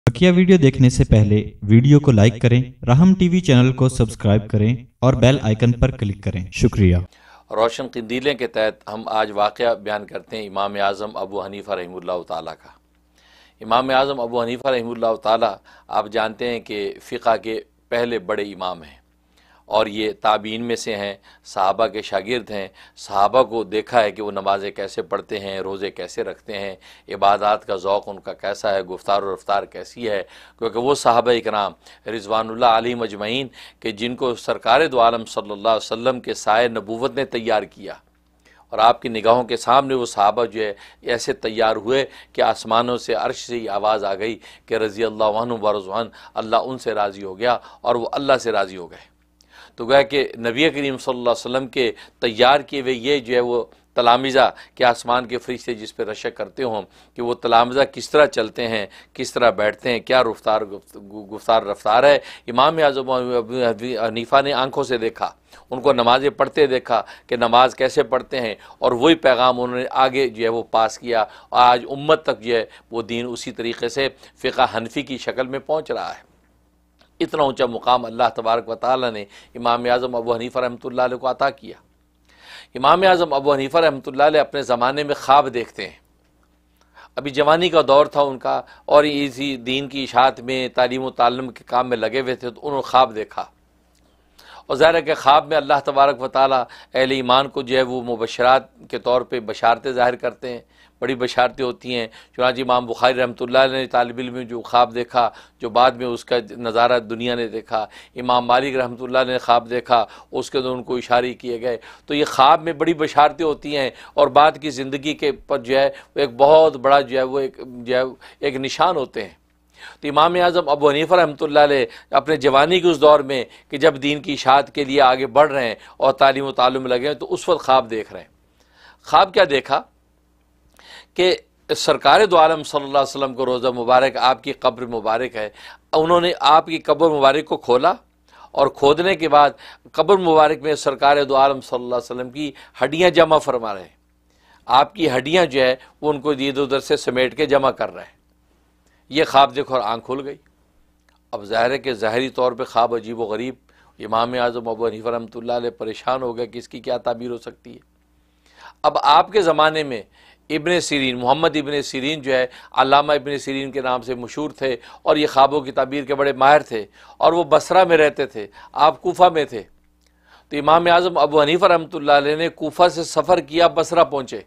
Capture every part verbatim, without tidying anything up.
बकिया video देखने से पहले वीडियो को लाइक करें, राहम टीवी चैनल को सब्सक्राइब करें और बेल आइकन पर क्लिक करें। शुक्रिया। रोशन क़िंदीलें के तहत हम आज वाक़या बयान करते हैं इमाम आज़म अबू हनीफ़ा रहमतुल्लाह ताला का। इमाम आज़म अबू हनीफ़ा रहमतुल्लाह ताला आप जानते हैं कि फ़िक़्ह के पहले बड़े इमाम हैं और ये ताबीन में से हैं, सहाबा के शागिर्द हैं। सहाबा को देखा है कि वो नमाज़ें कैसे पढ़ते हैं, रोज़े कैसे रखते हैं, इबादत का ज़ौक़ उनका कैसा है, गुफ्तार और रफ्तार कैसी है, क्योंकि वो सहाबा इकराम रिज़वानुल्लाह अलैहिम अजमईन कि जिनको सरकार दो आलम सल्लल्लाहु अलैहि वसल्लम के साए नबूवत ने तैयार किया और आपकी निगाहों के सामने वो सहाबा जो है ऐसे तैयार हुए कि आसमानों से अर्श से ही आवाज़ आ गई कि रज़ी अल्लाह अन्हुम व रज़वान, अल्लाह उनसे राज़ी हो गया और वो अल्लाह से राज़ी हो गए। तो गया कि नबी करीम सल्लल्लाहु अलैहि वसल्लम के तैयार किए हुए ये जो है वो तलामिज़ा के आसमान के फरिश्ते जिस पर रशक करते हों कि वो तलामिज़ा किस तरह चलते हैं, किस तरह बैठते हैं, क्या रफ्तार गुफ्तार रफ्तार है। इमाम आज़म अबू हनीफ़ा ने आंखों से देखा, उनको नमाज़ें पढ़ते देखा कि नमाज कैसे पढ़ते हैं और वही पैगाम उन्होंने आगे जो है वो पास किया और आज उम्मत तक जो है वो दीन उसी तरीक़े से फ़िक़्ह हनफ़ी की शक्ल में पहुँच रहा है। इतना ऊंचा मुकाम अल्लाह तबारक व तआला ने इमाम आज़म अबू हनीफ़ा रहमतुल्लाह अलैह को अता किया। इमाम आज़म अबू हनीफ़ा रहमतुल्लाह अलैह अपने ज़माने में ख्वाब देखते हैं। अभी जवानी का दौर था उनका और इसी दीन की इशाअत में तालीम व ताल्लुम के काम में लगे हुए थे, तो उन्होंने ख्वाब देखा और ज़ाहिर है कि ख्वाब में अल्लाह तबारक व तआला अहले ईमान को जो है वो मुबशरात के तौर पर बशारतें ज़ाहिर करते हैं, बड़ी बशारतें होती हैं। चुनांचे इमाम बुखारी रहमतुल्लाह अलैह ने तालिब इल्म में जो ख्वाब देखा, जो बाद में उसका नज़ारा दुनिया ने देखा, इमाम मालिक रहमतुल्लाह ने ख्वाब देखा, उसके अंदर उनको इशारे किए गए। तो ये ख्वाब में बड़ी बशारतें होती हैं और बाद की ज़िंदगी के पर जो है वो एक बहुत बड़ा जो है वो एक जो है एक निशान होते हैं। तो इमाम आज़म अबू हनीफ़ा रहमतुल्लाह अलैह अपने जवानी के उस दौर में कि जब दीन की इशाअत के लिए आगे बढ़ रहे हैं और तालीम व ताल्लुम में लगे हैं, तो उस वक्त ख्वाब देख रहे हैं। ख्वाब क्या देखा कि सरकार दो आलम सल्लल्लाहु अलैहि वसल्लम को रोज़ा मुबारक, आपकी कब्र मुबारक है, उन्होंने आपकी कब्र मुबारक को खोला और खोदने के बाद कब्र मुबारक में सरकार दो आलम सल्लल्लाहु अलैहि वसल्लम की हड्डियाँ जमा फरमा रहे हैं। आपकी हड्डियाँ जो है वो उनको इधर उधर से समेट के जमा कर रहे हैं। ये ख्वाब देखो और आँख खुल गई। अब ज़ाहिर है कि ज़ाहरी तौर पर ख्वाब अजीब व गरीब। इमाम आज़म अबू हनीफ़ा रहमतुल्लाह अलैह परेशान हो गए कि इसकी क्या ताबीर हो सकती है। अब आपके ज़माने में इब्ने सीरीन, मोहम्मद इब्ने सीरीन जो है अल्लामा इब्ने सीरीन के नाम से मशहूर थे और ये ख्वाबों की ताबीर के बड़े माहिर थे और वो बसरा में रहते थे, आप कूफा में थे। तो इमाम आज़म अबू हनीफ़ा रहमतुल्लाह अलैह ने कूफा से सफ़र किया, बसरा पहुँचे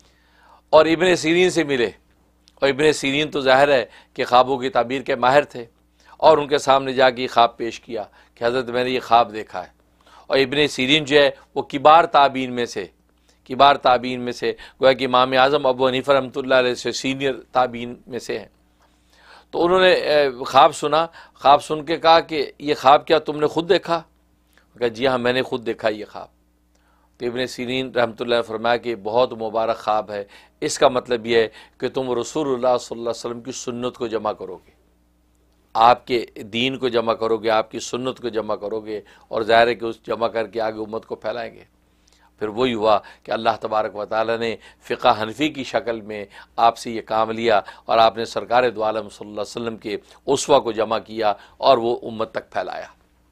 और इब्ने सीरीन से मिले। और इब्ने सीरीन तो ज़ाहिर है कि ख्वाबों की ताबीर के माहिर थे और उनके सामने जाके ख्वाब पेश किया कि हज़रत मैंने ये ख्वाब देखा है। और इब्ने सीरीन जो है वो किबार ताबीन में से किबार ताबीन में से गोया कि इमाम आज़म अबू हनीफ़ा रहमतुल्लाह अलैह से सीनियर ताबीन में से हैं। तो उन्होंने ख्वाब सुना, ख्वाब सुन के कहा कि ये ख्वाब क्या तुमने खुद देखा? कहा जी हाँ, मैंने खुद देखा ये ख्वाब। तो इब्ने सीरीन रहमतुल्लाह ने फरमाया कि बहुत मुबारक ख्वाब है, इसका मतलब ये है कि तुम रसूलुल्लाह सल्लल्लाहु अलैहि वसल्लम की सुन्नत को जमा करोगे, आपके दीन को जमा करोगे, आपकी सुन्नत को जमा करोगे और ज़ाहिर है कि उस जमा करके आगे उम्मत को फैलाएंगे। फिर वही हुआ कि अल्लाह तबारक व तआला ने फ़िक़्ह हनफ़ी की शक्ल में आपसे ये काम लिया और आपने सरकार दो आलम सल्लल्लाहु अलैहि वसल्लम के उसवा को जमा किया और वो उम्मत तक फैलाया।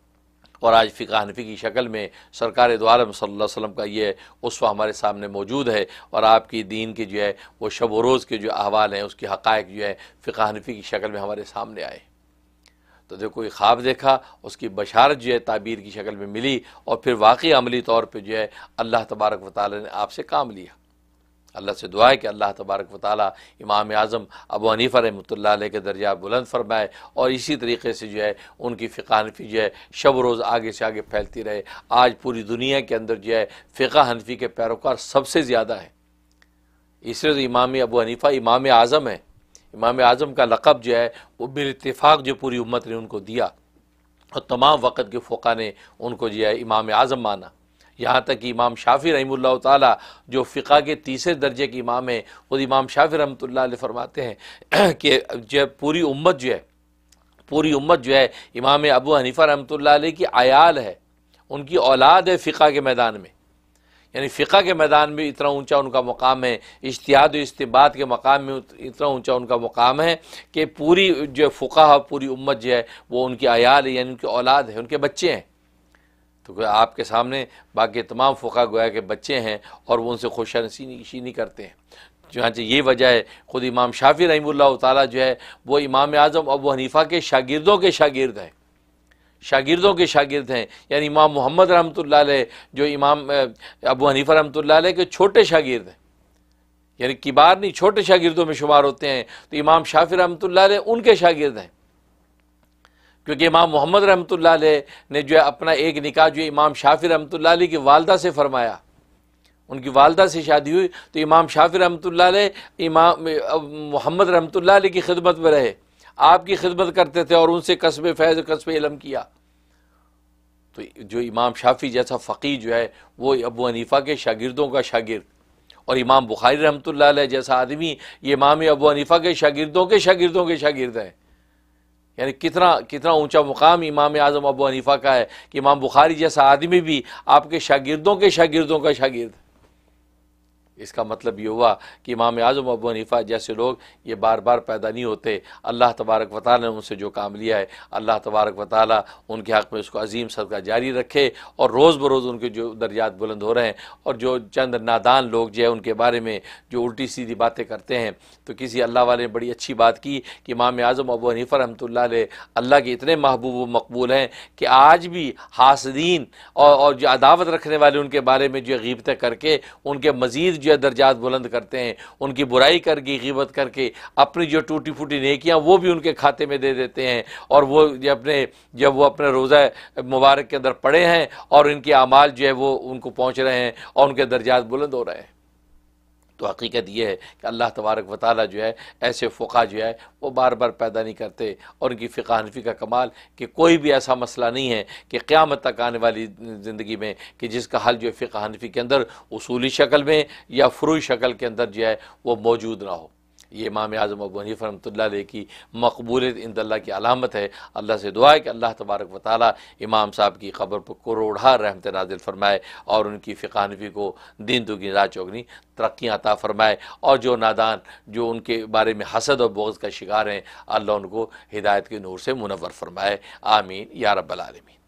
और आज फ़िक़्ह हनफ़ी की शक्ल में सरकार दो आलम सल्लल्लाहु अलैहि वसल्लम का ये उसवा हमारे सामने मौजूद है और आपकी दीन के जो है वो शब व रोज़ के जो अहवाल हैं उसकी हक़ाइक़ जो है फ़िक़्ह हनफ़ी की शक्ल में हमारे सामने आए। तो देखो ये ख्वाब देखा, उसकी बशारत जो है ताबीर की शक्ल में मिली और फिर वाकई अमली तौर पे जो है अल्लाह तबारक व तआला ने आपसे काम लिया। अल्लाह से दुआ है कि अल्लाह तबारक व तआला इमाम आज़म अबू हनीफ़ा रहमतुल्लाह अलैह के दर्जा बुलंद फरमाए और इसी तरीके से जो है उनकी फ़िक़्ह हनफ़ी जो है शब रोज़ आगे से आगे फैलती रहे। आज पूरी दुनिया के अंदर जो है फ़िक़्ह हनफ़ी के पैरोकार सबसे ज़्यादा हैं, इसलिए तो इमाम अबू हनीफ़ा इमाम आज़म है। इमाम आज़म का लक़ब जो है वो बिल इत्तिफ़ाक़ जो पूरी उम्मत ने उनको दिया और तमाम वक़्त के फ़ुक़हा ने उनको जो है इमाम आज़म माना। यहाँ तक कि इमाम शाफ़ी रहमतुल्लाह ताला जो फ़िक़्ह के तीसरे दर्जे के इमाम हैं, वो इमाम शाफ़ी रहमतुल्लाह अलैह फरमाते हैं कि जो पूरी उम्मत जो है पूरी उम्मत जो है इमाम अबू हनीफ़ा रहमतुल्लाह अलैह की आयाल है, उनकी औलाद है फ़िक़्ह के मैदान में। یعنی فقہ کے میدان میں اتنا اونچا ان کا مقام ہے، اجتہاد و استنباط کے مقام میں اتنا اونچا ان کا مقام ہے کہ پوری جو فقہ پوری امت جو ہے وہ ان کی عیال ہے، یعنی ان کی اولاد ہے، ان کے بچے ہیں۔ تو آپ کے سامنے باقی تمام فقہ گویا کہ بچے ہیں اور وہ ان سے خوش نشینی کرتے ہیں۔ چنانچہ یہ وجہ ہے خود امام شافعی رحمہ اللہ تعالیٰ جو ہے وہ امام اعظم ابو حنیفہ کے شاگردوں کے شاگرد ہیں، شاگردوں کے شاگرد ہیں، یعنی امام محمد رحمۃ اللہ علیہ جو امام ابو حنیفہ رحمۃ اللہ علیہ کے چھوٹے شاگرد ہیں، یعنی کبار نہیں چھوٹے شاگردوں میں شمار ہوتے ہیں، تو امام شافعی رحمۃ اللہ علیہ ان کے شاگرد ہیں، کیونکہ امام محمد رحمۃ اللہ علیہ نے جو ہے اپنا ایک نکاح جو امام شافعی رحمۃ اللہ علیہ کی والدہ سے فرمایا، ان کی والدہ سے شادی ہوئی، تو امام شافعی رحمۃ اللہ علیہ امام محمد رحمۃ اللہ علیہ کی خدمت میں رہے، آپ کی خدمت کرتے تھے اور ان سے کسب فیض کسب علم کیا۔ تو جو امام شافعی جیسا فقیہ جو ہے وہ ابو حنیفہ کے شاگردوں کا شاگرد، اور امام بخاری رحمۃ اللہ علیہ جیسا آدمی یہ امام ابو حنیفہ کے شاگردوں کے شاگردوں کے شاگرد ہیں۔ یعنی کتنا کتنا اونچا مقام امام اعظم ابو حنیفہ کا ہے کہ امام بخاری جیسا آدمی بھی آپ کے شاگردوں کے شاگردوں کا شاگرد۔ اس کا مطلب یہ ہوا کہ امام اعظم ابو حنیفہ جیسے لوگ یہ بار بار پیدا نہیں ہوتے۔ اللہ تبارک و تعالیٰ نے ان سے جو کام لیا ہے، اللہ تبارک و تعالیٰ ان کے حق میں اس کو عظیم صدقہ جاری رکھے، اور روز بروز ان کے جو درجات بلند ہو رہے ہیں، اور جو چند نادان لوگ جو ہے ان کے بارے میں جو الٹی سیدھی باتیں کرتے ہیں، تو کسی اللہ والے نے بڑی اچھی بات کی کہ امام اعظم ابو حنیفہ رحمۃ اللہ علیہ اللہ کے اتنے محبوب و مقبول ہیں کہ آج بھی حاسدین اور اور جو عداوت رکھنے والے ان کے بارے میں جو غیبتیں کر کے ان کے مزید جو درجات بلند کرتے ہیں، ان کی برائی کر کے غیبت کر کے اپنی جو ٹوٹی پھوٹی نیکیاں وہ بھی ان کے کھاتے میں دے دیتے ہیں، اور وہ جو اپنے جب وہ اپنے روزہ مبارک کے اندر پڑے ہیں اور ان کے اعمال جو ہے وہ ان کو پہنچ رہے ہیں اور ان کے درجات بلند ہو رہے ہیں۔ تو حقیقت یہ ہے کہ اللہ تبارک و تعالیٰ جو ہے ایسے فقہ جو ہے وہ بار بار پیدا نہیں کرتے، اور ان کی فقہ حنفی کا کمال کہ کوئی بھی ایسا مسئلہ نہیں ہے کہ قیامت تک آنے والی زندگی میں کہ جس کا حل جو ہے فقہ حنفی کے اندر اصولی شکل میں یا فروعی شکل کے اندر جو ہے وہ موجود نہ ہو۔ یہ امام اعظم ابو حنیفہ رحمۃ اللہ علیہ کی مقبولیت عند اللہ کی علامت ہے۔ اللہ سے دعا ہے کہ اللہ تبارک و تعالیٰ امام صاحب کی قبر پر کروڑہا رحمت نازل فرمائے، اور ان کی فقہ حنفی کو دین دگنی رات چوگنی ترقیاں عطا فرمائے، اور جو نادان جو ان کے بارے میں حسد اور بغض کا شکار ہیں، اللہ ان کو ہدایت کے نور سے منور فرمائے۔ آمین یا رب العالمین۔